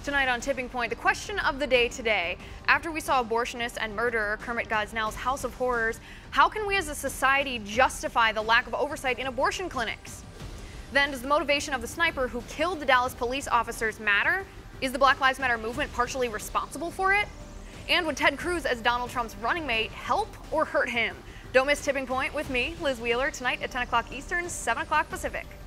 Tonight on Tipping Point, the question of the day today, after we saw abortionist and murderer Kermit Gosnell's House of Horrors, how can we as a society justify the lack of oversight in abortion clinics? Then, does the motivation of the sniper who killed the Dallas police officers matter? Is the Black Lives Matter movement partially responsible for it? And would Ted Cruz as Donald Trump's running mate help or hurt him? Don't miss Tipping Point with me, Liz Wheeler, tonight at 10 o'clock Eastern, 7 o'clock Pacific.